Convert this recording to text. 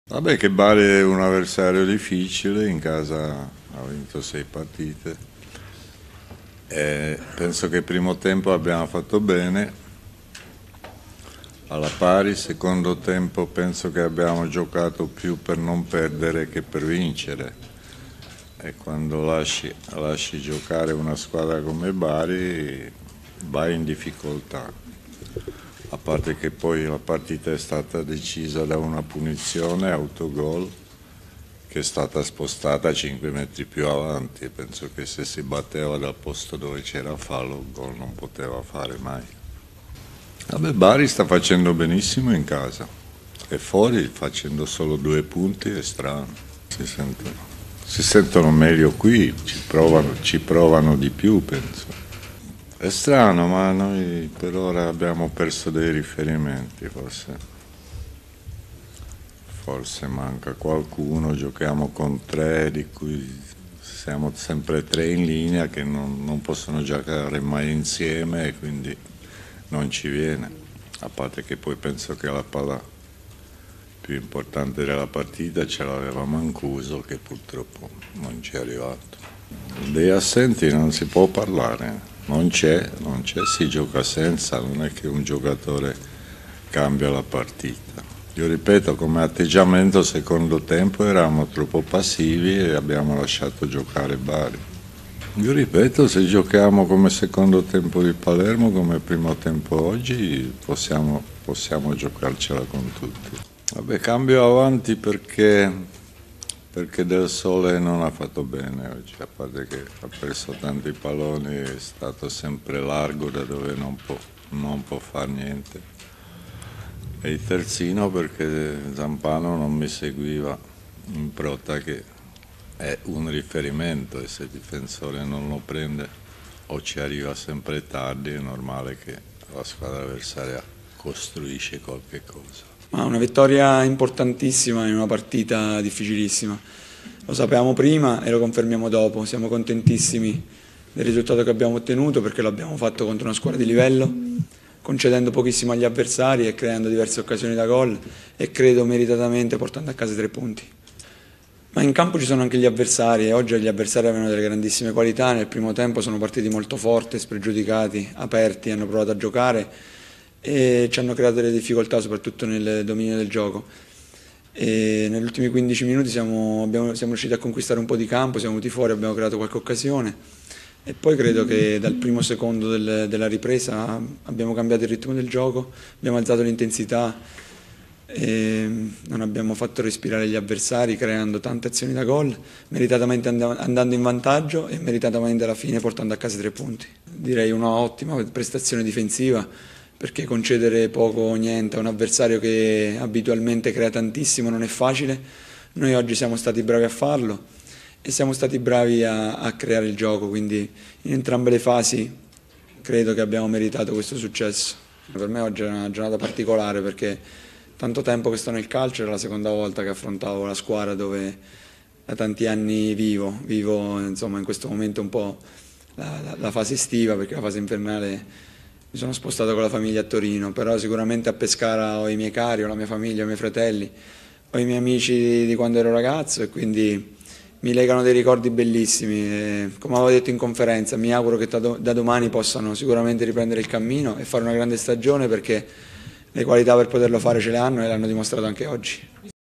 Vabbè, che Bari è un avversario difficile, in casa ha vinto 6 partite. Penso che il primo tempo abbiamo fatto bene, alla pari. Secondo tempo penso che abbiamo giocato più per non perdere che per vincere. E quando lasci giocare una squadra come Bari vai in difficoltà. A parte che poi la partita è stata decisa da una punizione autogol che è stata spostata 5 metri più avanti. Penso che se si batteva dal posto dove c'era fallo, il gol non poteva fare mai. Vabbè, Bari sta facendo benissimo in casa, e fuori facendo solo 2 punti è strano. Si sentono meglio qui, ci provano di più, penso. È strano, ma noi per ora abbiamo perso dei riferimenti, forse manca qualcuno, giochiamo con 3 di cui siamo sempre 3 in linea che non possono giocare mai insieme e quindi non ci viene, a parte che poi penso che la palla più importante della partita ce l'aveva Mancuso che purtroppo non ci è arrivato. Dei assenti non si può parlare. Non c'è, si gioca senza, non è che un giocatore cambia la partita. Io ripeto, come atteggiamento secondo tempo eravamo troppo passivi e abbiamo lasciato giocare Bari. Io ripeto, se giochiamo come secondo tempo di Palermo, come primo tempo oggi, possiamo giocarcela con tutti. Vabbè, cambio avanti perché Del Sole non ha fatto bene oggi, a parte che ha perso tanti palloni, è stato sempre largo da dove non può fare niente. E il terzino perché Zampano non mi seguiva in Prota, che è un riferimento, e se il difensore non lo prende o ci arriva sempre tardi è normale che la squadra avversaria costruisce qualche cosa. Ma una vittoria importantissima in una partita difficilissima. Lo sapevamo prima e lo confermiamo dopo. Siamo contentissimi del risultato che abbiamo ottenuto perché l'abbiamo fatto contro una squadra di livello, concedendo pochissimo agli avversari e creando diverse occasioni da gol e credo meritatamente portando a casa 3 punti. Ma in campo ci sono anche gli avversari e oggi gli avversari avevano delle grandissime qualità. Nel primo tempo sono partiti molto forti, spregiudicati, aperti, hanno provato a giocare e ci hanno creato delle difficoltà soprattutto nel dominio del gioco. E negli ultimi 15 minuti siamo riusciti a conquistare un po' di campo, siamo venuti fuori, abbiamo creato qualche occasione e poi credo che dal primo secondo della ripresa abbiamo cambiato il ritmo del gioco, abbiamo alzato l'intensità e non abbiamo fatto respirare gli avversari creando tante azioni da gol, meritatamente andando in vantaggio e meritatamente alla fine portando a casa 3 punti. Direi una ottima prestazione difensiva, perché concedere poco o niente a un avversario che abitualmente crea tantissimo non è facile. Noi oggi siamo stati bravi a farlo e siamo stati bravi a creare il gioco, quindi in entrambe le fasi credo che abbiamo meritato questo successo. Per me oggi è una giornata particolare perché tanto tempo che sto nel calcio, era la seconda volta che affrontavo la squadra dove da tanti anni vivo insomma, in questo momento un po' la fase estiva, perché la fase invernale mi sono spostato con la famiglia a Torino, però sicuramente a Pescara ho i miei cari, ho la mia famiglia, ho i miei fratelli, ho i miei amici di quando ero ragazzo e quindi mi legano dei ricordi bellissimi. E, come avevo detto in conferenza, mi auguro che da domani possano sicuramente riprendere il cammino e fare una grande stagione perché le qualità per poterlo fare ce le hanno e l'hanno dimostrato anche oggi.